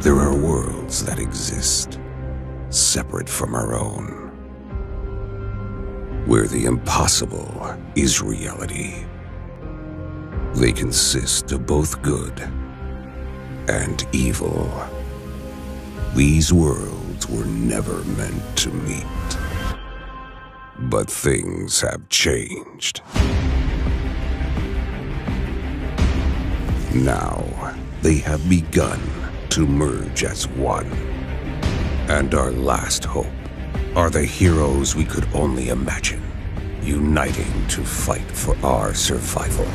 There are worlds that exist, separate from our own, where the impossible is reality. They consist of both good and evil. These worlds were never meant to meet. But things have changed. Now, they have begun to merge as one. And our last hope are the heroes we could only imagine, uniting to fight for our survival.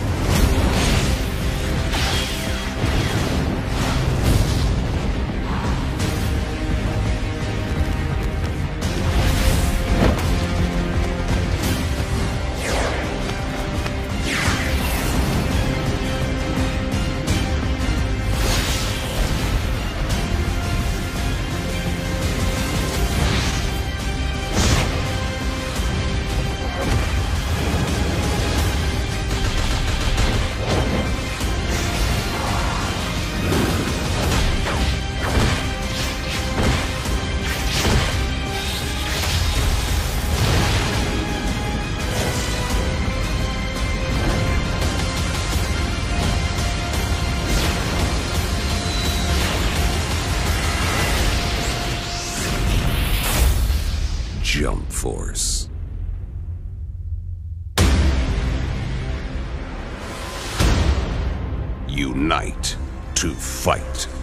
Jump Force. Unite to fight.